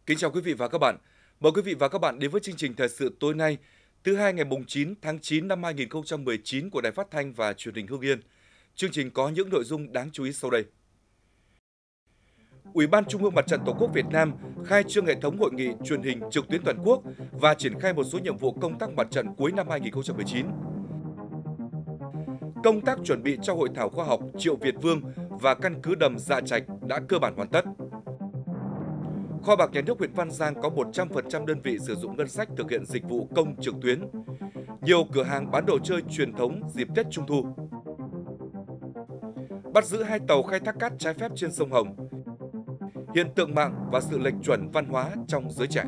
Kính chào quý vị và các bạn. Mời quý vị và các bạn đến với chương trình thời sự tối nay, thứ hai ngày 9 tháng 9 năm 2019 của Đài Phát thanh và Truyền hình Hưng Yên. Chương trình có những nội dung đáng chú ý sau đây. Ủy ban Trung ương Mặt trận Tổ quốc Việt Nam khai trương hệ thống hội nghị truyền hình trực tuyến toàn quốc và triển khai một số nhiệm vụ công tác mặt trận cuối năm 2019. Công tác chuẩn bị cho hội thảo khoa học Triệu Việt Vương và căn cứ đầm Dạ Trạch đã cơ bản hoàn tất. Kho bạc Nhà nước huyện Văn Giang có 100% đơn vị sử dụng ngân sách thực hiện dịch vụ công trực tuyến. Nhiều cửa hàng bán đồ chơi truyền thống dịp Tết Trung thu. Bắt giữ 2 tàu khai thác cát trái phép trên sông Hồng. Hiện tượng mạng và sự lệch chuẩn văn hóa trong giới trẻ.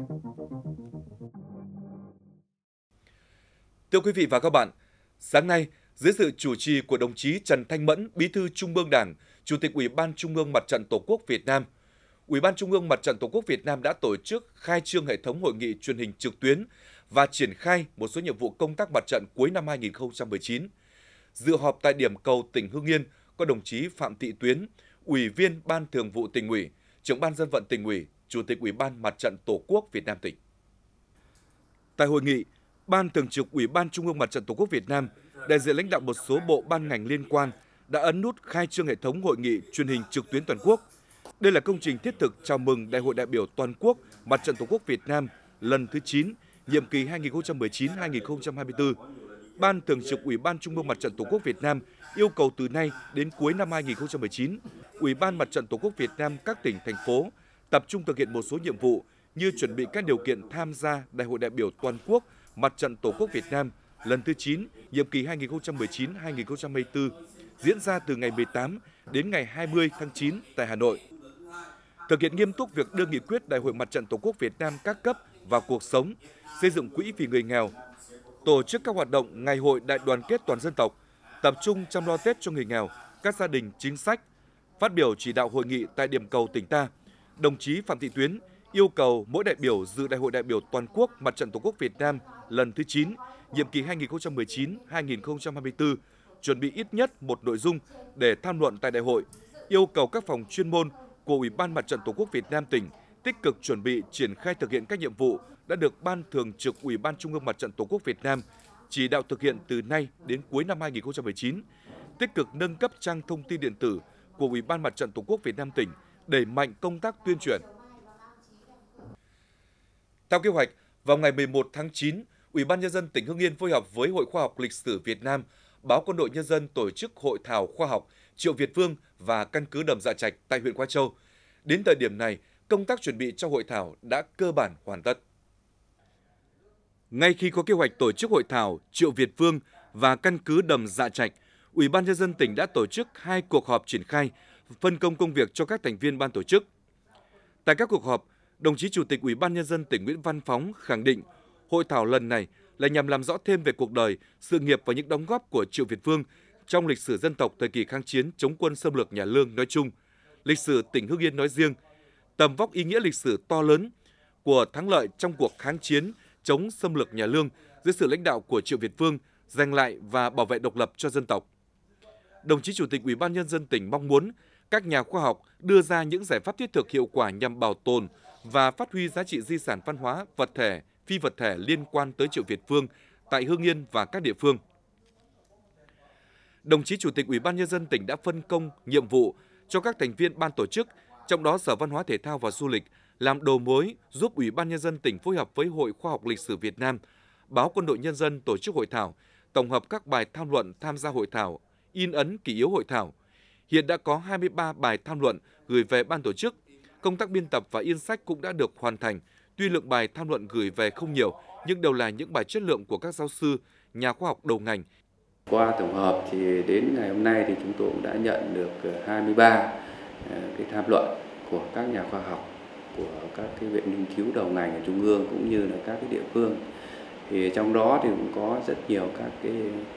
Thưa quý vị và các bạn, sáng nay, dưới sự chủ trì của đồng chí Trần Thanh Mẫn, Bí thư Trung ương Đảng, Chủ tịch Ủy ban Trung ương Mặt trận Tổ quốc Việt Nam, Ủy ban Trung ương Mặt trận Tổ quốc Việt Nam đã tổ chức khai trương hệ thống hội nghị truyền hình trực tuyến và triển khai một số nhiệm vụ công tác mặt trận cuối năm 2019. Dự họp tại điểm cầu tỉnh Hưng Yên có đồng chí Phạm Thị Tuyến, Ủy viên Ban Thường vụ Tỉnh ủy, Trưởng ban Dân vận Tỉnh ủy, Chủ tịch Ủy ban Mặt trận Tổ quốc Việt Nam tỉnh. Tại hội nghị, Ban Thường trực Ủy ban Trung ương Mặt trận Tổ quốc Việt Nam, đại diện lãnh đạo một số bộ ban ngành liên quan đã ấn nút khai trương hệ thống hội nghị truyền hình trực tuyến toàn quốc. Đây là công trình thiết thực chào mừng Đại hội đại biểu toàn quốc Mặt trận Tổ quốc Việt Nam lần thứ 9, nhiệm kỳ 2019-2024. Ban Thường trực Ủy ban Trung ương Mặt trận Tổ quốc Việt Nam yêu cầu từ nay đến cuối năm 2019, Ủy ban Mặt trận Tổ quốc Việt Nam các tỉnh, thành phố tập trung thực hiện một số nhiệm vụ như chuẩn bị các điều kiện tham gia Đại hội đại biểu toàn quốc Mặt trận Tổ quốc Việt Nam lần thứ 9, nhiệm kỳ 2019-2024, diễn ra từ ngày 18 đến ngày 20 tháng 9 tại Hà Nội. Thực hiện nghiêm túc việc đưa nghị quyết Đại hội Mặt trận Tổ quốc Việt Nam các cấp vào cuộc sống, xây dựng quỹ vì người nghèo, tổ chức các hoạt động ngày hội đại đoàn kết toàn dân tộc, tập trung chăm lo Tết cho người nghèo, các gia đình chính sách. Phát biểu chỉ đạo hội nghị tại điểm cầu tỉnh ta, đồng chí Phạm Thị Tuyến yêu cầu mỗi đại biểu dự Đại hội đại biểu toàn quốc Mặt trận Tổ quốc Việt Nam lần thứ 9, nhiệm kỳ 2019-2024, chuẩn bị ít nhất một nội dung để tham luận tại đại hội, yêu cầu các phòng chuyên môn của Ủy ban Mặt trận Tổ quốc Việt Nam tỉnh tích cực chuẩn bị triển khai thực hiện các nhiệm vụ đã được Ban Thường trực Ủy ban Trung ương Mặt trận Tổ quốc Việt Nam chỉ đạo thực hiện từ nay đến cuối năm 2019, tích cực nâng cấp trang thông tin điện tử của Ủy ban Mặt trận Tổ quốc Việt Nam tỉnh, đẩy mạnh công tác tuyên truyền. Theo kế hoạch, vào ngày 11 tháng 9, Ủy ban Nhân dân tỉnh Hưng Yên phối hợp với Hội Khoa học Lịch sử Việt Nam, Báo Quân đội Nhân dân tổ chức hội thảo khoa học Triệu Việt Vương và căn cứ đầm Dạ Trạch tại huyện Khoai Châu. Đến thời điểm này, công tác chuẩn bị cho hội thảo đã cơ bản hoàn tất. Ngay khi có kế hoạch tổ chức hội thảo Triệu Việt Vương và căn cứ đầm Dạ Trạch, Ủy ban Nhân dân tỉnh đã tổ chức 2 cuộc họp triển khai, phân công công việc cho các thành viên ban tổ chức. Tại các cuộc họp, đồng chí Chủ tịch Ủy ban Nhân dân tỉnh Nguyễn Văn Phóng khẳng định hội thảo lần này là nhằm làm rõ thêm về cuộc đời, sự nghiệp và những đóng góp của Triệu Việt Vương trong lịch sử dân tộc thời kỳ kháng chiến chống quân xâm lược nhà Lương nói chung, lịch sử tỉnh Hưng Yên nói riêng, tầm vóc ý nghĩa lịch sử to lớn của thắng lợi trong cuộc kháng chiến chống xâm lược nhà Lương dưới sự lãnh đạo của Triệu Việt Vương, giành lại và bảo vệ độc lập cho dân tộc. Đồng chí Chủ tịch Ủy ban Nhân dân tỉnh mong muốn các nhà khoa học đưa ra những giải pháp thiết thực hiệu quả nhằm bảo tồn và phát huy giá trị di sản văn hóa, vật thể, phi vật thể liên quan tới Triệu Việt Vương tại Hưng Yên và các địa phương. Đồng chí Chủ tịch Ủy ban Nhân dân tỉnh đã phân công nhiệm vụ cho các thành viên ban tổ chức, trong đó Sở Văn hóa Thể thao và Du lịch làm đầu mối giúp Ủy ban Nhân dân tỉnh phối hợp với Hội Khoa học Lịch sử Việt Nam, Báo Quân đội Nhân dân tổ chức hội thảo, tổng hợp các bài tham luận tham gia hội thảo, in ấn kỷ yếu hội thảo. Hiện đã có 23 bài tham luận gửi về ban tổ chức. Công tác biên tập và in sách cũng đã được hoàn thành. Tuy lượng bài tham luận gửi về không nhiều, nhưng đều là những bài chất lượng của các giáo sư, nhà khoa học đầu ngành. Qua tổng hợp thì đến ngày hôm nay thì chúng tôi cũng đã nhận được 23 cái tham luận của các nhà khoa học, của các cái viện nghiên cứu đầu ngành ở trung ương cũng như là các cái địa phương. Thì trong đó thì cũng có rất nhiều các cái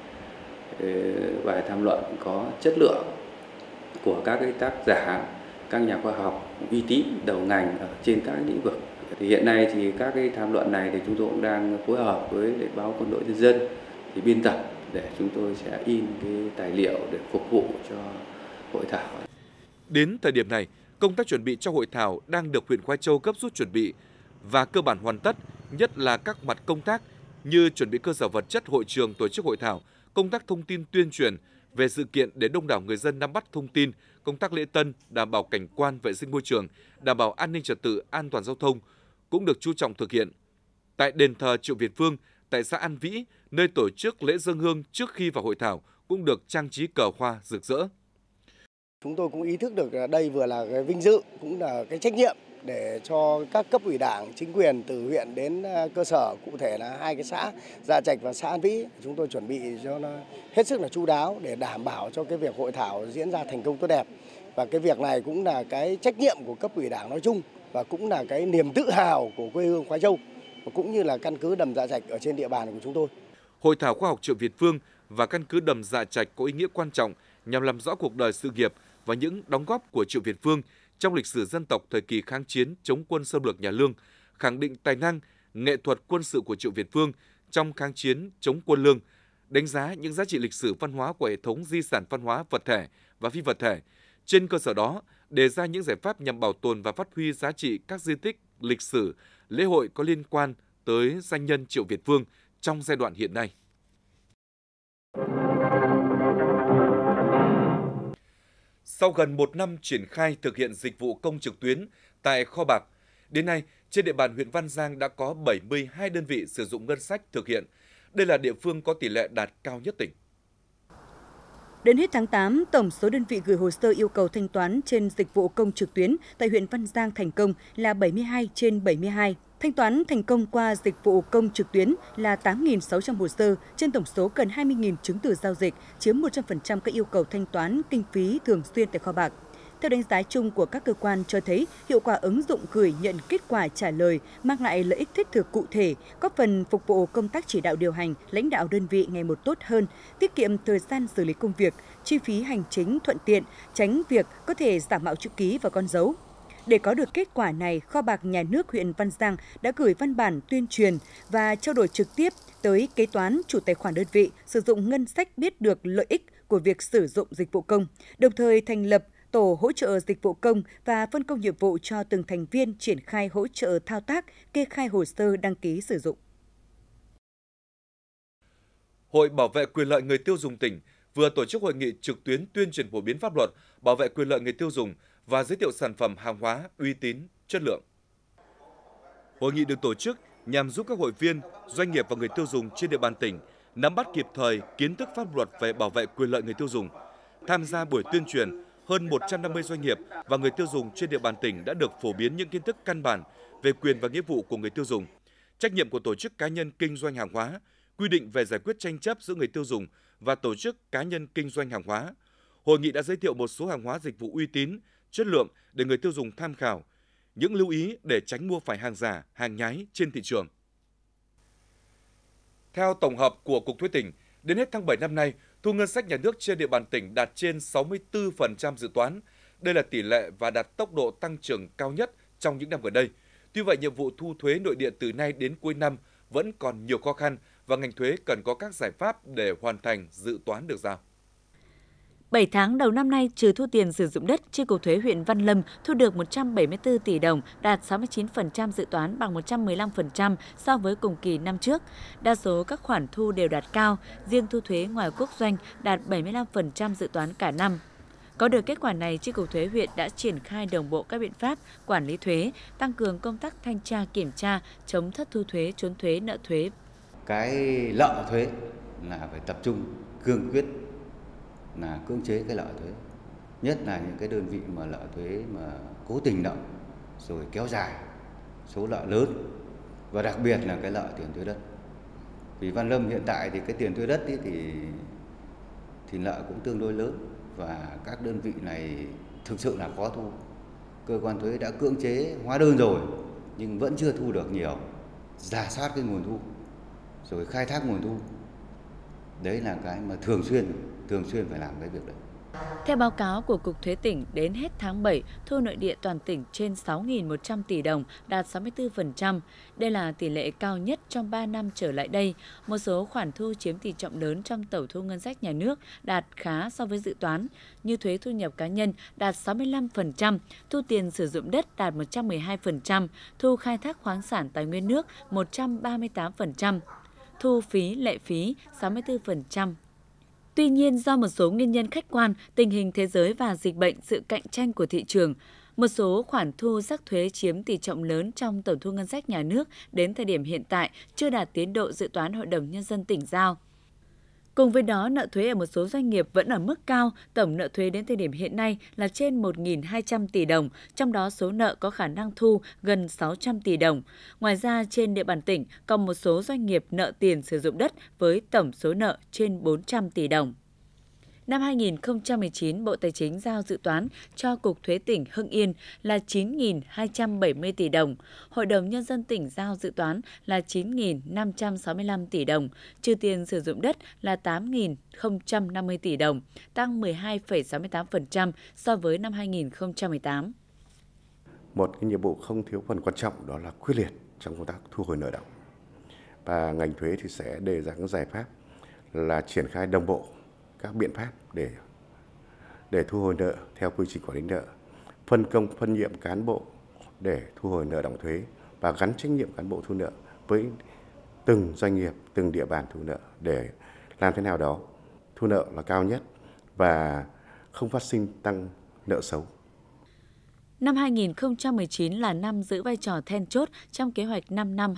bài tham luận có chất lượng của các cái tác giả, các nhà khoa học uy tín đầu ngành ở trên các lĩnh vực. Thì hiện nay thì các cái tham luận này thì chúng tôi cũng đang phối hợp với Báo Quân đội Nhân dân thì biên tập để chúng tôi sẽ in cái tài liệu để phục vụ cho hội thảo. Đến thời điểm này, Công tác chuẩn bị cho hội thảo đang được huyện Khoai Châu gấp rút chuẩn bị và cơ bản hoàn tất, nhất là các mặt công tác như chuẩn bị cơ sở vật chất hội trường tổ chức hội thảo, công tác thông tin tuyên truyền về sự kiện để đông đảo người dân nắm bắt thông tin, công tác lễ tân, đảm bảo cảnh quan vệ sinh môi trường, đảm bảo an ninh trật tự, an toàn giao thông cũng được chú trọng thực hiện. Tại đền thờ Triệu Việt Vương, tại xã An Vĩ, nơi tổ chức lễ dâng hương trước khi vào hội thảo cũng được trang trí cờ hoa rực rỡ. Chúng tôi cũng ý thức được đây vừa là cái vinh dự, cũng là cái trách nhiệm để cho các cấp ủy Đảng, chính quyền từ huyện đến cơ sở, cụ thể là 2 cái xã Dạ Trạch và xã An Vĩ, chúng tôi chuẩn bị cho nó hết sức là chu đáo để đảm bảo cho cái việc hội thảo diễn ra thành công tốt đẹp. Và cái việc này cũng là cái trách nhiệm của cấp ủy Đảng nói chung và cũng là cái niềm tự hào của quê hương Khoai Châu, cũng như là căn cứ Đầm Dạ Trạch ở trên địa bàn của chúng tôi. Hội thảo khoa học Triệu Việt Vương và căn cứ Đầm Dạ Trạch có ý nghĩa quan trọng nhằm làm rõ cuộc đời, sự nghiệp và những đóng góp của Triệu Việt Vương trong lịch sử dân tộc thời kỳ kháng chiến chống quân xâm lược nhà Lương, khẳng định tài năng, nghệ thuật quân sự của Triệu Việt Vương trong kháng chiến chống quân Lương, đánh giá những giá trị lịch sử văn hóa của hệ thống di sản văn hóa vật thể và phi vật thể. Trên cơ sở đó, đề ra những giải pháp nhằm bảo tồn và phát huy giá trị các di tích, lịch sử, lễ hội có liên quan tới danh nhân Triệu Việt Vương trong giai đoạn hiện nay. Sau gần 1 năm triển khai thực hiện dịch vụ công trực tuyến tại Kho Bạc, đến nay, trên địa bàn huyện Văn Giang đã có 72 đơn vị sử dụng ngân sách thực hiện. Đây là địa phương có tỷ lệ đạt cao nhất tỉnh. Đến hết tháng 8, tổng số đơn vị gửi hồ sơ yêu cầu thanh toán trên dịch vụ công trực tuyến tại huyện Văn Giang thành công là 72 trên 72. Thanh toán thành công qua dịch vụ công trực tuyến là 8.600 hồ sơ trên tổng số gần 20.000 chứng từ giao dịch, chiếm 100% các yêu cầu thanh toán kinh phí thường xuyên tại Kho Bạc. Theo đánh giá chung của các cơ quan cho thấy, hiệu quả ứng dụng gửi nhận kết quả trả lời mang lại lợi ích thiết thực cụ thể, góp phần phục vụ công tác chỉ đạo điều hành, lãnh đạo đơn vị ngày một tốt hơn, tiết kiệm thời gian xử lý công việc, chi phí hành chính thuận tiện, tránh việc có thể giả mạo chữ ký và con dấu. Để có được kết quả này, Kho Bạc Nhà nước huyện Văn Giang đã gửi văn bản tuyên truyền và trao đổi trực tiếp tới kế toán, chủ tài khoản đơn vị sử dụng ngân sách biết được lợi ích của việc sử dụng dịch vụ công, đồng thời thành lập tổ hỗ trợ dịch vụ công và phân công nhiệm vụ cho từng thành viên triển khai hỗ trợ thao tác, kê khai hồ sơ đăng ký sử dụng. Hội Bảo vệ quyền lợi người tiêu dùng tỉnh vừa tổ chức hội nghị trực tuyến tuyên truyền phổ biến pháp luật, bảo vệ quyền lợi người tiêu dùng và giới thiệu sản phẩm hàng hóa uy tín, chất lượng. Hội nghị được tổ chức nhằm giúp các hội viên, doanh nghiệp và người tiêu dùng trên địa bàn tỉnh nắm bắt kịp thời kiến thức pháp luật về bảo vệ quyền lợi người tiêu dùng. Tham gia buổi tuyên truyền, hơn 150 doanh nghiệp và người tiêu dùng trên địa bàn tỉnh đã được phổ biến những kiến thức căn bản về quyền và nghĩa vụ của người tiêu dùng, trách nhiệm của tổ chức cá nhân kinh doanh hàng hóa, quy định về giải quyết tranh chấp giữa người tiêu dùng và tổ chức cá nhân kinh doanh hàng hóa. Hội nghị đã giới thiệu một số hàng hóa dịch vụ uy tín, chất lượng để người tiêu dùng tham khảo, những lưu ý để tránh mua phải hàng giả, hàng nhái trên thị trường. Theo tổng hợp của Cục Thuế tỉnh, đến hết tháng 7 năm nay, thu ngân sách nhà nước trên địa bàn tỉnh đạt trên 64% dự toán. Đây là tỷ lệ và đạt tốc độ tăng trưởng cao nhất trong những năm gần đây. Tuy vậy, nhiệm vụ thu thuế nội địa từ nay đến cuối năm vẫn còn nhiều khó khăn và ngành thuế cần có các giải pháp để hoàn thành dự toán được giao. 7 tháng đầu năm nay, trừ thu tiền sử dụng đất, Chi cục thuế huyện Văn Lâm thu được 174 tỷ đồng, đạt 69% dự toán, bằng 115% so với cùng kỳ năm trước. Đa số các khoản thu đều đạt cao, riêng thu thuế ngoài quốc doanh đạt 75% dự toán cả năm. Có được kết quả này, Chi cục thuế huyện đã triển khai đồng bộ các biện pháp quản lý thuế, tăng cường công tác thanh tra kiểm tra, chống thất thu thuế, trốn thuế, nợ thuế. Cái nợ thuế là phải tập trung cương quyết là cưỡng chế cái nợ thuế, nhất là những cái đơn vị mà nợ thuế mà cố tình nợ rồi kéo dài, số nợ lớn và đặc biệt là cái nợ tiền thuế đất. Vì Văn Lâm hiện tại thì cái tiền thuế đất ấy thì nợ cũng tương đối lớn và các đơn vị này thực sự là khó thu. Cơ quan thuế đã cưỡng chế hóa đơn rồi nhưng vẫn chưa thu được nhiều. Rà soát cái nguồn thu rồi khai thác nguồn thu. Đấy là cái mà thường xuyên phải làm cái việc đấy. Theo báo cáo của Cục Thuế tỉnh, đến hết tháng 7, thu nội địa toàn tỉnh trên 6.100 tỷ đồng, đạt 64%. Đây là tỷ lệ cao nhất trong 3 năm trở lại đây. Một số khoản thu chiếm tỷ trọng lớn trong tổng thu ngân sách nhà nước đạt khá so với dự toán, như thuế thu nhập cá nhân đạt 65%, thu tiền sử dụng đất đạt 112%, thu khai thác khoáng sản tài nguyên nước 138%, thu phí lệ phí 64%. Tuy nhiên, do một số nguyên nhân khách quan, tình hình thế giới và dịch bệnh, sự cạnh tranh của thị trường, một số khoản thu rắc thuế chiếm tỷ trọng lớn trong tổng thu ngân sách nhà nước đến thời điểm hiện tại chưa đạt tiến độ dự toán Hội đồng Nhân dân tỉnh giao. Cùng với đó, nợ thuế ở một số doanh nghiệp vẫn ở mức cao, tổng nợ thuế đến thời điểm hiện nay là trên 1.200 tỷ đồng, trong đó số nợ có khả năng thu gần 600 tỷ đồng. Ngoài ra, trên địa bàn tỉnh còn một số doanh nghiệp nợ tiền sử dụng đất với tổng số nợ trên 400 tỷ đồng. Năm 2019, Bộ Tài chính giao dự toán cho Cục Thuế tỉnh Hưng Yên là 9.270 tỷ đồng. Hội đồng Nhân dân tỉnh giao dự toán là 9.565 tỷ đồng, trừ tiền sử dụng đất là 8.050 tỷ đồng, tăng 12,68% so với năm 2018. Một cái nhiệm vụ không thiếu phần quan trọng đó là quyết liệt trong công tác thu hồi nợ động. Và ngành thuế thì sẽ đề ra các giải pháp là triển khai đồng bộ các biện pháp để thu hồi nợ theo quy trình quản lý nợ, phân công phân nhiệm cán bộ để thu hồi nợ động thuế và gắn trách nhiệm cán bộ thu nợ với từng doanh nghiệp, từng địa bàn thu nợ để làm thế nào đó thu nợ là cao nhất và không phát sinh tăng nợ xấu. Năm 2019 là năm giữ vai trò then chốt trong kế hoạch 5 năm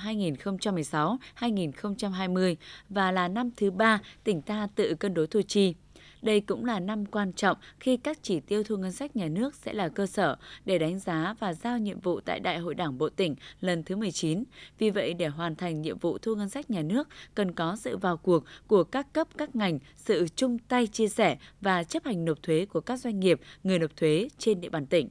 2016-2020 và là năm thứ 3 tỉnh ta tự cân đối thu chi. Đây cũng là năm quan trọng khi các chỉ tiêu thu ngân sách nhà nước sẽ là cơ sở để đánh giá và giao nhiệm vụ tại Đại hội Đảng bộ tỉnh lần thứ 19. Vì vậy, để hoàn thành nhiệm vụ thu ngân sách nhà nước, cần có sự vào cuộc của các cấp, các ngành, sự chung tay chia sẻ và chấp hành nộp thuế của các doanh nghiệp, người nộp thuế trên địa bàn tỉnh.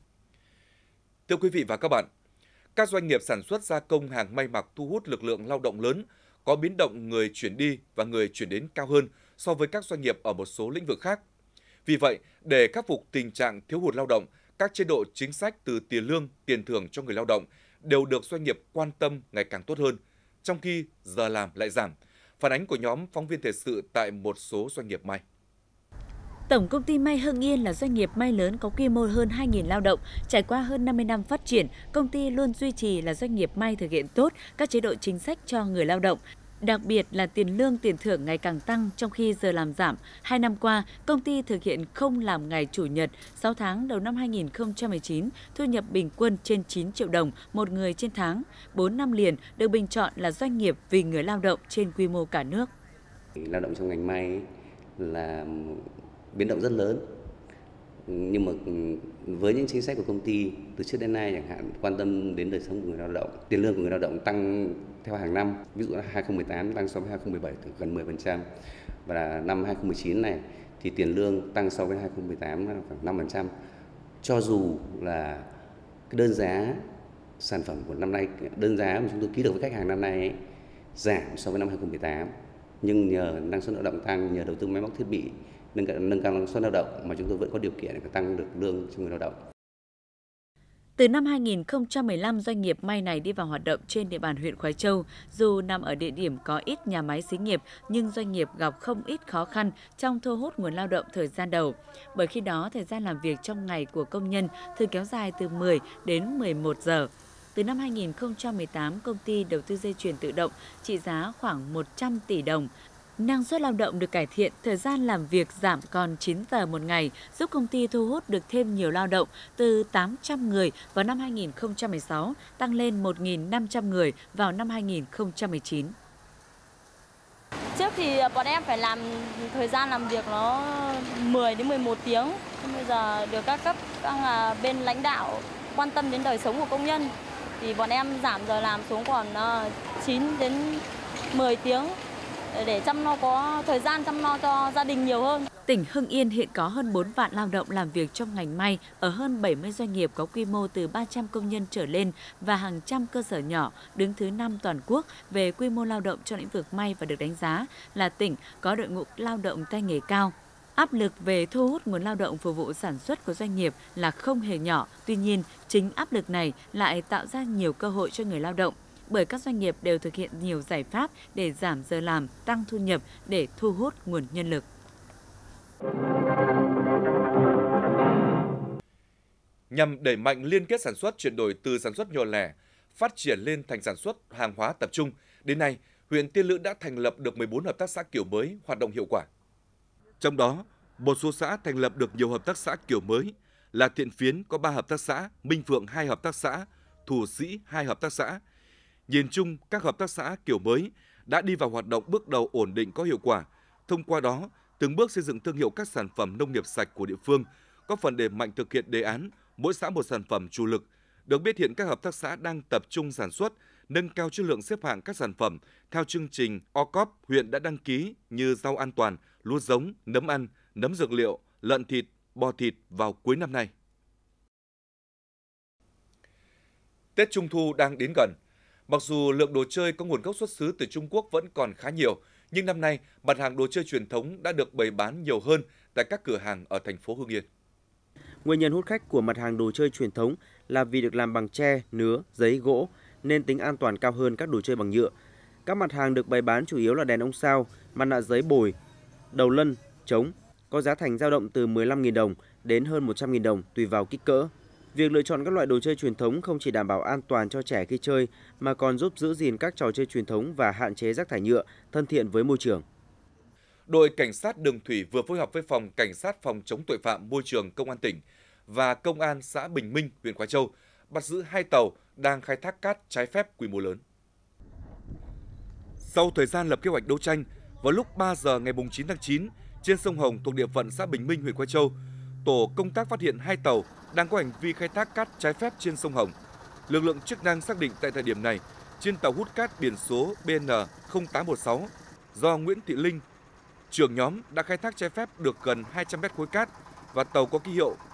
Thưa quý vị và các bạn, các doanh nghiệp sản xuất gia công hàng may mặc thu hút lực lượng lao động lớn, có biến động người chuyển đi và người chuyển đến cao hơn so với các doanh nghiệp ở một số lĩnh vực khác. Vì vậy, để khắc phục tình trạng thiếu hụt lao động, các chế độ chính sách từ tiền lương, tiền thưởng cho người lao động đều được doanh nghiệp quan tâm ngày càng tốt hơn, trong khi giờ làm lại giảm. Phản ánh của nhóm phóng viên thời sự tại một số doanh nghiệp may. Tổng công ty May Hưng Yên là doanh nghiệp may lớn có quy mô hơn 2.000 lao động. Trải qua hơn 50 năm phát triển, công ty luôn duy trì là doanh nghiệp may thực hiện tốt các chế độ chính sách cho người lao động. Đặc biệt là tiền lương, tiền thưởng ngày càng tăng trong khi giờ làm giảm. 2 năm qua, công ty thực hiện không làm ngày Chủ nhật. 6 tháng đầu năm 2019, thu nhập bình quân trên 9 triệu đồng một người trên tháng. 4 năm liền được bình chọn là doanh nghiệp vì người lao động trên quy mô cả nước. Lao động trong ngành may là biến động rất lớn, nhưng mà với những chính sách của công ty từ trước đến nay, chẳng hạn quan tâm đến đời sống của người lao động, tiền lương của người lao động tăng theo hàng năm, ví dụ là 2018 tăng so với 2017 từ gần 10%, và năm 2019 này thì tiền lương tăng so với 2018 là khoảng 5%. Cho dù là cái đơn giá sản phẩm của năm nay, đơn giá mà chúng tôi ký được với khách hàng năm nay ấy, giảm so với năm 2018, nhưng nhờ năng suất lao động tăng, nhờ đầu tư máy móc thiết bị, nâng cao năng suất lao động mà chúng tôi vẫn có điều kiện để tăng được lương cho người lao động. Từ năm 2015, doanh nghiệp may này đi vào hoạt động trên địa bàn huyện Khoái Châu. Dù nằm ở địa điểm có ít nhà máy xí nghiệp, nhưng doanh nghiệp gặp không ít khó khăn trong thu hút nguồn lao động thời gian đầu. Bởi khi đó, thời gian làm việc trong ngày của công nhân thường kéo dài từ 10 đến 11 giờ. Từ năm 2018, công ty đầu tư dây chuyền tự động trị giá khoảng 100 tỷ đồng. Năng suất lao động được cải thiện, thời gian làm việc giảm còn 9 giờ một ngày, giúp công ty thu hút được thêm nhiều lao động từ 800 người vào năm 2016, tăng lên 1.500 người vào năm 2019. Trước thì bọn em phải làm thời gian làm việc nó 10 đến 11 tiếng. Bây giờ được các cấp, các bên lãnh đạo quan tâm đến đời sống của công nhân thì bọn em giảm giờ làm xuống còn 9 đến 10 tiếng. Để có thời gian chăm lo cho gia đình nhiều hơn. Tỉnh Hưng Yên hiện có hơn 4 vạn lao động làm việc trong ngành may ở hơn 70 doanh nghiệp có quy mô từ 300 công nhân trở lên và hàng trăm cơ sở nhỏ, đứng thứ 5 toàn quốc về quy mô lao động trong lĩnh vực may và được đánh giá là tỉnh có đội ngũ lao động tay nghề cao. Áp lực về thu hút nguồn lao động phục vụ sản xuất của doanh nghiệp là không hề nhỏ. Tuy nhiên, chính áp lực này lại tạo ra nhiều cơ hội cho người lao động, bởi các doanh nghiệp đều thực hiện nhiều giải pháp để giảm giờ làm, tăng thu nhập để thu hút nguồn nhân lực. Nhằm đẩy mạnh liên kết sản xuất, chuyển đổi từ sản xuất nhỏ lẻ, phát triển lên thành sản xuất hàng hóa tập trung, đến nay, huyện Tiên Lữ đã thành lập được 14 hợp tác xã kiểu mới hoạt động hiệu quả. Trong đó, một số xã thành lập được nhiều hợp tác xã kiểu mới là Thiện Phiến có 3 hợp tác xã, Minh Phượng 2 hợp tác xã, Thủ Sĩ 2 hợp tác xã. Nhìn chung, các hợp tác xã kiểu mới đã đi vào hoạt động bước đầu ổn định có hiệu quả. Thông qua đó, từng bước xây dựng thương hiệu các sản phẩm nông nghiệp sạch của địa phương, góp phần đẩy mạnh thực hiện đề án mỗi xã một sản phẩm chủ lực. Được biết hiện các hợp tác xã đang tập trung sản xuất, nâng cao chất lượng xếp hạng các sản phẩm theo chương trình OCOP huyện đã đăng ký như rau an toàn, lúa giống, nấm ăn, nấm dược liệu, lợn thịt, bò thịt vào cuối năm nay. Tết Trung thu đang đến gần. Mặc dù lượng đồ chơi có nguồn gốc xuất xứ từ Trung Quốc vẫn còn khá nhiều, nhưng năm nay mặt hàng đồ chơi truyền thống đã được bày bán nhiều hơn tại các cửa hàng ở thành phố Hưng Yên. Nguyên nhân hút khách của mặt hàng đồ chơi truyền thống là vì được làm bằng tre, nứa, giấy, gỗ nên tính an toàn cao hơn các đồ chơi bằng nhựa. Các mặt hàng được bày bán chủ yếu là đèn ông sao, mặt nạ giấy bồi, đầu lân, trống, có giá thành dao động từ 15.000 đồng đến hơn 100.000 đồng tùy vào kích cỡ. Việc lựa chọn các loại đồ chơi truyền thống không chỉ đảm bảo an toàn cho trẻ khi chơi mà còn giúp giữ gìn các trò chơi truyền thống và hạn chế rác thải nhựa, thân thiện với môi trường. Đội Cảnh sát Đường Thủy vừa phối hợp với Phòng Cảnh sát Phòng chống tội phạm môi trường Công an tỉnh và Công an xã Bình Minh, huyện Khói Châu bắt giữ 2 tàu đang khai thác cát trái phép quy mô lớn. Sau thời gian lập kế hoạch đấu tranh, vào lúc 3 giờ ngày 9 tháng 9, trên sông Hồng thuộc địa phận xã Bình Minh, huyện Khói Châu, tổ công tác phát hiện 2 tàu đang có hành vi khai thác cát trái phép trên sông Hồng. Lực lượng chức năng xác định tại thời điểm này, trên tàu hút cát biển số BN0816 do Nguyễn Thị Linh, trưởng nhóm đã khai thác trái phép được gần 200 mét khối cát và tàu có ký hiệu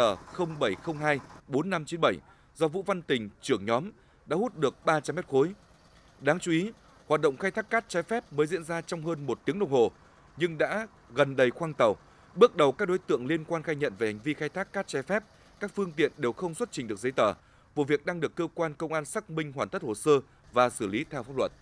VR07024597 do Vũ Văn Tình, trưởng nhóm đã hút được 300 mét khối. Đáng chú ý, hoạt động khai thác cát trái phép mới diễn ra trong hơn 1 tiếng đồng hồ, nhưng đã gần đầy khoang tàu. Bước đầu các đối tượng liên quan khai nhận về hành vi khai thác cát trái phép, các phương tiện đều không xuất trình được giấy tờ. Vụ việc đang được cơ quan công an xác minh hoàn tất hồ sơ và xử lý theo pháp luật.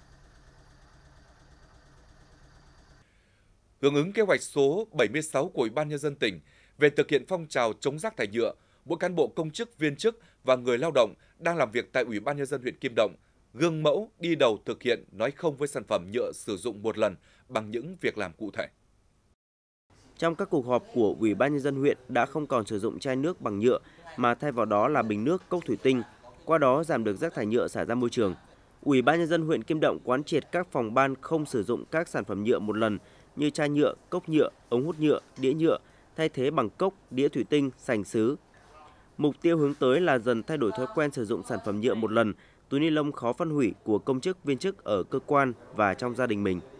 Hưởng ứng kế hoạch số 76 của Ủy ban Nhân dân tỉnh về thực hiện phong trào chống rác thải nhựa, mỗi cán bộ công chức, viên chức và người lao động đang làm việc tại Ủy ban Nhân dân huyện Kim Động gương mẫu đi đầu thực hiện nói không với sản phẩm nhựa sử dụng một lần bằng những việc làm cụ thể. Trong các cuộc họp của Ủy ban Nhân dân huyện đã không còn sử dụng chai nước bằng nhựa mà thay vào đó là bình nước, cốc thủy tinh, qua đó giảm được rác thải nhựa xả ra môi trường. Ủy ban Nhân dân huyện Kim Động quán triệt các phòng ban không sử dụng các sản phẩm nhựa một lần như chai nhựa, cốc nhựa, ống hút nhựa, đĩa nhựa, thay thế bằng cốc, đĩa thủy tinh, sành sứ. Mục tiêu hướng tới là dần thay đổi thói quen sử dụng sản phẩm nhựa một lần, túi ni lông khó phân hủy của công chức, viên chức ở cơ quan và trong gia đình mình.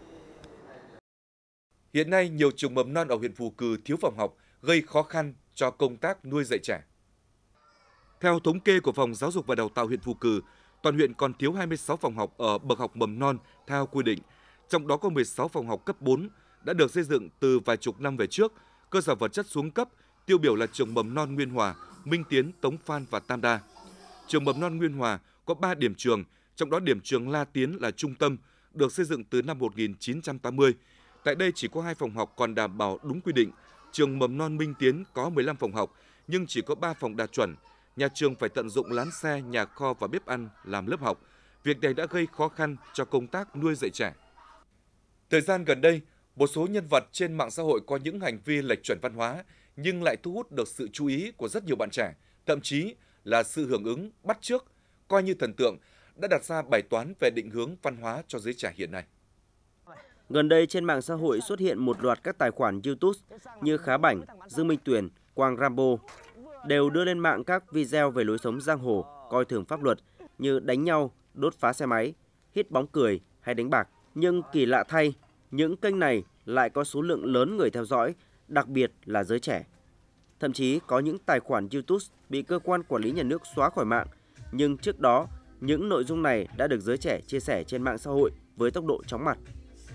Hiện nay, nhiều trường mầm non ở huyện Phù Cừ thiếu phòng học, gây khó khăn cho công tác nuôi dạy trẻ. Theo thống kê của Phòng Giáo dục và Đào tạo huyện Phù Cừ, toàn huyện còn thiếu 26 phòng học ở bậc học mầm non theo quy định. Trong đó có 16 phòng học cấp 4 đã được xây dựng từ vài chục năm về trước, cơ sở vật chất xuống cấp, tiêu biểu là trường mầm non Nguyên Hòa, Minh Tiến, Tống Phan và Tam Đa. Trường mầm non Nguyên Hòa có 3 điểm trường, trong đó điểm trường La Tiến là trung tâm, được xây dựng từ năm 1980. Tại đây chỉ có 2 phòng học còn đảm bảo đúng quy định. Trường mầm non Minh Tiến có 15 phòng học, nhưng chỉ có 3 phòng đạt chuẩn. Nhà trường phải tận dụng lán xe, nhà kho và bếp ăn làm lớp học. Việc này đã gây khó khăn cho công tác nuôi dạy trẻ. Thời gian gần đây, một số nhân vật trên mạng xã hội có những hành vi lệch chuẩn văn hóa nhưng lại thu hút được sự chú ý của rất nhiều bạn trẻ, thậm chí là sự hưởng ứng, bắt chước, coi như thần tượng, đã đặt ra bài toán về định hướng văn hóa cho giới trẻ hiện nay. Gần đây trên mạng xã hội xuất hiện một loạt các tài khoản YouTube như Khá Bảnh, Dương Minh Tuyền, Quang Rambo đều đưa lên mạng các video về lối sống giang hồ, coi thường pháp luật như đánh nhau, đốt phá xe máy, hít bóng cười hay đánh bạc. Nhưng kỳ lạ thay, những kênh này lại có số lượng lớn người theo dõi, đặc biệt là giới trẻ. Thậm chí có những tài khoản YouTube bị cơ quan quản lý nhà nước xóa khỏi mạng, nhưng trước đó những nội dung này đã được giới trẻ chia sẻ trên mạng xã hội với tốc độ chóng mặt.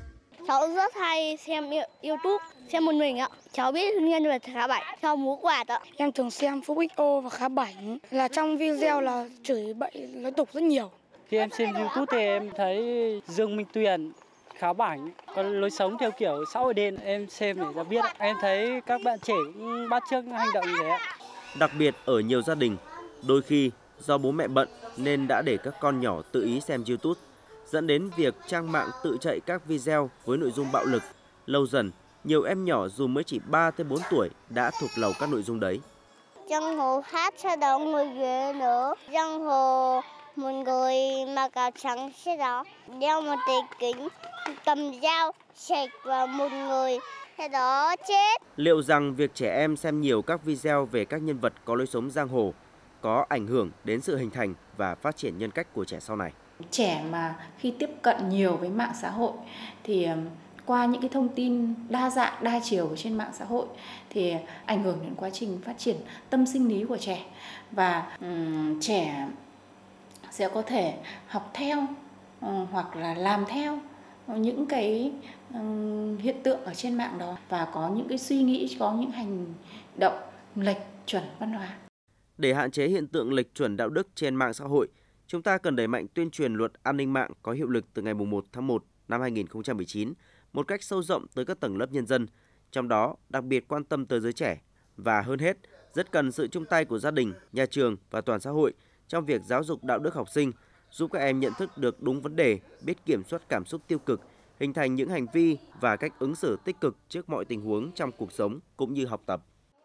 Cháu rất hay xem YouTube, xem một mình ạ. Cháu biết nhân vật Khá Bảnh, cháu múa quạt ạ. Em thường xem Phúc XO và Khá Bảnh, là trong video là chửi bậy nói tục rất nhiều. Khi em xem YouTube thì em thấy Dương Minh Tuyền, Khá Bảnh có lối sống theo kiểu xã hội đen, em xem để ra biết. Em thấy các bạn trẻ cũng bắt chước hành động như thế ạ. Đặc biệt ở nhiều gia đình, đôi khi do bố mẹ bận nên đã để các con nhỏ tự ý xem YouTube, dẫn đến việc trang mạng tự chạy các video với nội dung bạo lực. Lâu dần, nhiều em nhỏ dù mới chỉ 3 tới 4 tuổi đã thuộc lầu các nội dung đấy. Trong hồ hát sau đó ngồi ghế nữa. Trong hồ một người mặc áo trắng sau đó đeo một cái kính, cầm dao chạch vào một người, sau đó chết. Liệu rằng việc trẻ em xem nhiều các video về các nhân vật có lối sống giang hồ có ảnh hưởng đến sự hình thành và phát triển nhân cách của trẻ sau này? Trẻ mà khi tiếp cận nhiều với mạng xã hội thì qua những cái thông tin đa dạng, đa chiều trên mạng xã hội thì ảnh hưởng đến quá trình phát triển tâm sinh lý của trẻ, và trẻ sẽ có thể học theo hoặc là làm theo những cái hiện tượng ở trên mạng đó và có những cái suy nghĩ, có những hành động lệch chuẩn văn hóa. Để hạn chế hiện tượng lệch chuẩn đạo đức trên mạng xã hội, chúng ta cần đẩy mạnh tuyên truyền luật an ninh mạng có hiệu lực từ ngày 1 tháng 1 năm 2019 một cách sâu rộng tới các tầng lớp nhân dân, trong đó đặc biệt quan tâm tới giới trẻ. Và hơn hết, rất cần sự chung tay của gia đình, nhà trường và toàn xã hội trong việc giáo dục đạo đức học sinh, giúp các em nhận thức được đúng vấn đề, biết kiểm soát cảm xúc tiêu cực, hình thành những hành vi và cách ứng xử tích cực trước mọi tình huống trong cuộc sống cũng như học tập.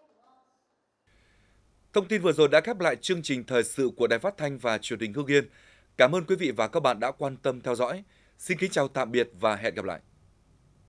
Thông tin vừa rồi đã khép lại chương trình thời sự của Đài Phát thanh và Truyền hình Hưng Yên. Cảm ơn quý vị và các bạn đã quan tâm theo dõi. Xin kính chào tạm biệt và hẹn gặp lại.